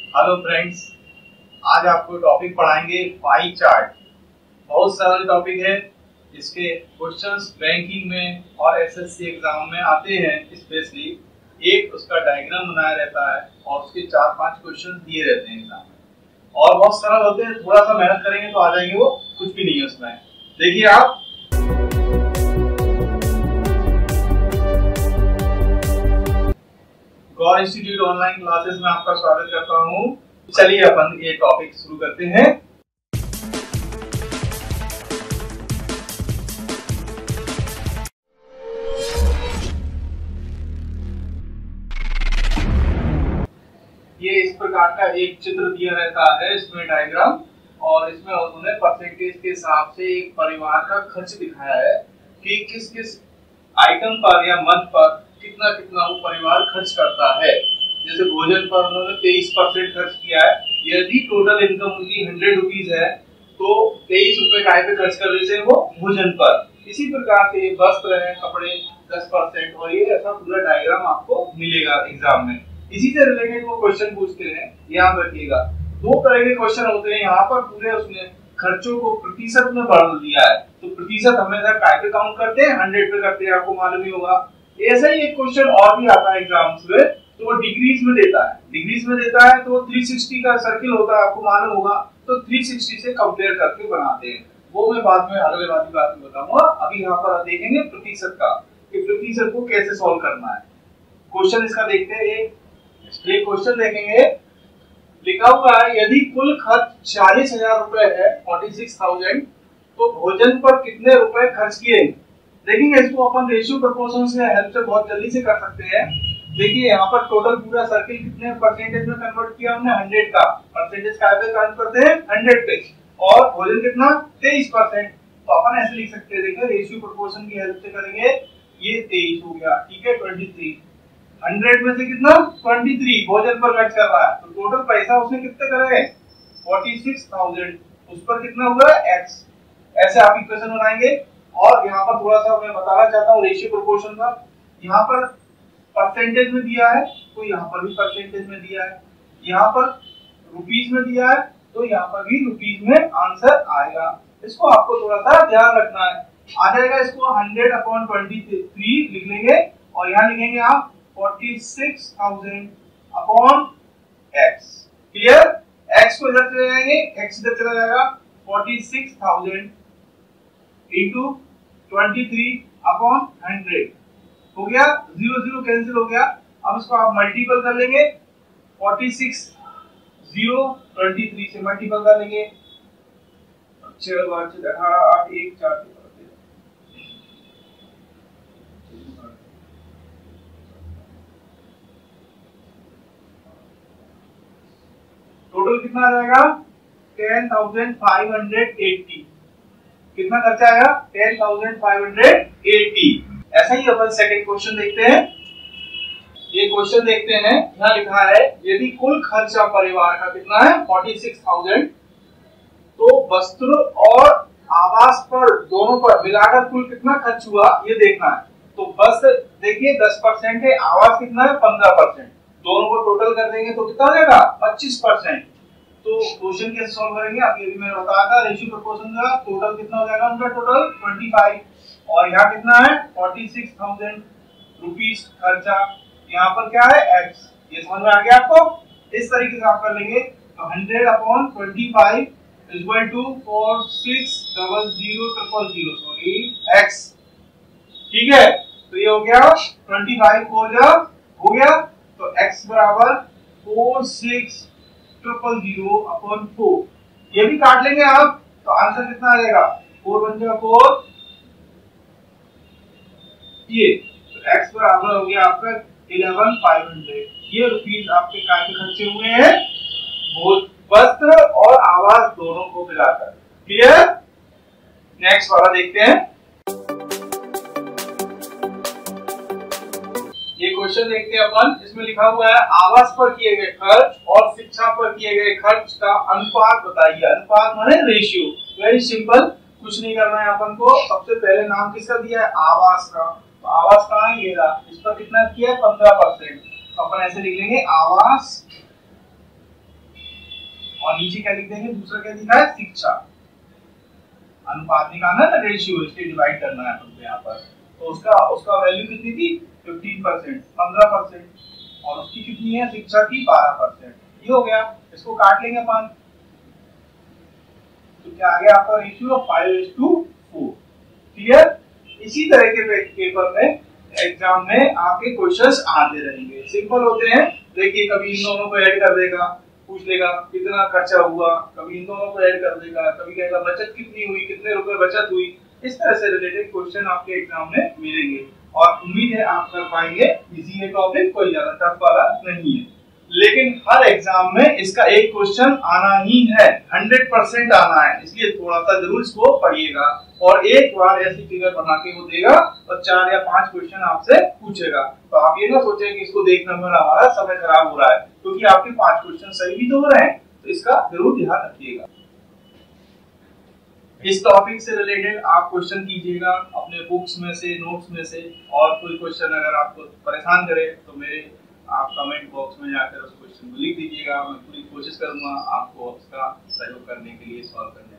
Hello friends, आज आपको topic पढ़ाएंगे पाई चार्ट। बहुत सरल टॉपिक है। इसके क्वेश्चंस बैंकिंग में और एसएससी एग्जाम में आते हैं। स्पेशली एक उसका डायग्राम बनाया रहता है और उसके 4-5 क्वेश्चन दिए रहते हैं एग्जाम में और बहुत सरल होते हैं। थोड़ा सा मेहनत करेंगे तो आ जाएंगे, वो कुछ भी नहीं है उसमें। देखिए आप, गौर इंस्टीट्यूट ऑनलाइन क्लासेस में आपका स्वागत करता हूँ। चलिए अपन ये टॉपिक शुरू करते हैं। ये इस प्रकार का एक चित्र दिया रहता है, इसमें डायग्राम, और इसमें उन्होंने परसेंटेज के हिसाब से एक परिवार का खर्च दिखाया है कि किस किस आइटम पर या मंथ पर कितना कितना वो परिवार खर्च करता है। जैसे भोजन पर उन्होंने 23% खर्च किया है। यदि टोटल इनकम उनकी 100 रुपीज है तो 23 रुपए काय पे खर्च कर देते हैं वो भोजन पर। इसी प्रकार से वस्त्र है, कपड़े 10%, और ये ऐसा पूरा डायग्राम आपको मिलेगा एग्जाम में। इसी से रिलेटेड वो क्वेश्चन पूछते हैं, याद रखिएगा। 2 तरह के क्वेश्चन होते हैं यहाँ पर। पूरे उसने खर्चों को प्रतिशत में बदल दिया है, तो प्रतिशत हमेशा काय पे काउंट करते हैं, 100 पे करते हैं, आपको मालूम ही होगा। ऐसा ही एक क्वेश्चन और भी आता है एग्जाम्स में, तो वो डिग्रीज में देता है। डिग्रीज में देता है तो 360 का सर्किल होता है, आपको मालूम होगा। तो 360 से कंपेयर करके बनाते हैं, वो मैं बाद में अगले वाली बात में बताऊंगा। अभी यहाँ पर देखेंगे प्रतिशत का, कि प्रतिशत को कैसे सॉल्व करना है। क्वेश्चन इसका देखते हैं। एक क्वेश्चन देखेंगे, लिखा हुआ है यदि कुल खर्च 40,000 रुपए है, 46,000, तो भोजन पर कितने रुपए खर्च किए। देखेंगे इसको अपन रेशियो प्रोपोर्शन से हेल्प से बहुत जल्दी से कर सकते हैं। देखिए यहाँ पर टोटल पूरा सर्किल कितने परसेंटेज में कन्वर्ट किया हमने, 100 का। परसेंटेज का पे काउंट करते हैं 100 पे, और भोजन कितना 23%। तो अपन ऐसे लिख सकते हैं, देखिए रेशियो प्रोपोर्शन की हेल्प से करेंगे। ये 23 हो गया, ठीक है। 23 100 में से कितना 23 भोजन पर खर्च कर रहा है, तो टोटल पैसा उसने कितने करे 46,000। उस पर कितना हुआ x। ऐसे आप इक्वेशन बनाएंगे। और यहाँ पर थोड़ा सा मैं बताना चाहता हूँ रेशियो प्रोपोर्शन का। यहाँ पर परसेंटेज में दिया है तो यहाँ पर भी परसेंटेज में दिया है, यहाँ पर रुपीज में दिया है तो यहाँ पर भी रुपीज में आंसर आएगा। इसको आपको थोड़ा सा ध्यान रखना है। आ जाएगा इसको 100/23 लिख लेंगे, और यहाँ लिखेंगे आप 46,000 अपॉन x। क्लियर। x को इधर चले जाएंगे, x इधर चला जाएगा। 46,000 इंटू 23 अपॉन 100 हो गया। 0 0 कैंसिल हो गया। अब इसको आप मल्टीपल कर लेंगे। 46 0 23 से मल्टीपल कर लेंगे। 6 बार 18 8 1 4 टोटल कितना आ जाएगा 10,580। कितना खर्चा आएगा 10,580। ऐसा ही अपन सेकंड क्वेश्चन देखते हैं। ये क्वेश्चन देखते हैं, यहाँ लिखा है यदि कुल खर्चा परिवार का कितना है 46,000, तो वस्त्र और आवास पर दोनों पर मिलाकर कुल कितना खर्च हुआ ये देखना है। तो वस्त्र देखिए 10% है, आवास कितना है 15%, दोनों को टोटल कर देंगे तो कितना हो जाएगा 25%। तो क्वेश्चन कैसे सॉल्व करेंगे, अभी मैंने बताया था रेशियो प्रोपोर्शन का। टोटल कितना हो जाएगा उनका, टोटल 25, और यहाँ कितना है 46,000 रुपीस खर्चा। यहाँ पर क्या है x। ये समझ में आ गया आपको। इस तरीके से आप कर लेंगे। तो 100/25 इक्वल टू 46,000 सॉरी x। ठीक है, तो ये हो गया 25 4 हो गया, तो x बराबर 46,000 अपॉन 4। ये भी काट लेंगे आप, तो आंसर कितना आ जाएगा 4 1 4। ये तो x बराबर हो गया आपका 11,500। ये रुपीस आपके काय पे खर्चे हुए हैं, वस्त्र और आवास दोनों को मिलाकर। क्लियर। नेक्स्ट वाला देखते हैं। ये क्वेश्चन देखते हैं अपन। इसमें लिखा हुआ है आवास पर किए गए खर्च और शिक्षा पर किए गए खर्च का अनुपात बताइए। अनुपात माने रेशियो। वेरी सिंपल, कुछ नहीं करना है अपन को। सबसे पहले नाम किसका दिया है आवास का, तो आवास कहाँ है ये रहा। इस पर कितना किया 15%, तो अपन ऐसे लिख लेंगे आवास और नीचे क्या लिख देंगे, दूसरा क्या लिखा है, शिक्षा। अनुपात निकालना है ना, रेशियो, इसके डिवाइड करना है हमको यहाँ पर। तो उसका उसका वैल्यू कितनी थी, 15%, 15%, और उसकी कितनी है, शिक्षा की 12%। ये हो गया, इसको काट लेंगे अपन, तो क्या आ गया आपका रेशियो 5:4। क्लियर। इसी तरह के पेपर में, एग्जाम में आपके क्वेश्चंस आते रहेंगे, सिंपल होते हैं। देखिए कभी इन दोनों को ऐड कर देगा, पूछ लेगा कितना खर्चा हुआ, कभी इन दोनों को ऐड कर देगा, कभी कहेगा बचत कितनी हुई, कितने रुपए बचत हुई। इस तरह से रिलेटेड क्वेश्चन आपके एग्जाम में मिलेंगे, और उम्मीद है आप कर पाएंगे। इजी है टॉपिक, कोई ज्यादा टफ वाला नहीं है, लेकिन हर एग्जाम में इसका एक क्वेश्चन आना ही है, 100% आना है, इसलिए थोड़ा सा जरूर इसको पढ़िएगा। और एक बार ऐसी फिगर बना के वो देगा और 4 या 5 क्वेश्चन आपसे पूछेगा, तो आप ये ना सोचें कि इसको देखने में हमारा समय खराब हो रहा है, क्योंकि आपके 5 क्वेश्चन सही भी तो हो रहे हैं, तो इसका जरूर ध्यान रखिएगा। इस टॉपिक से रिलेटेड आप क्वेश्चन कीजिएगा अपने बुक्स में से, नोट्स में से, और कोई क्वेश्चन अगर आपको परेशान करे तो मेरे आप कमेंट बॉक्स में जाकर उस क्वेश्चन को लिख दीजिएगा। मैं पूरी कोशिश करूंगा आपको उसका सहयोग करने के लिए, सॉल्व करने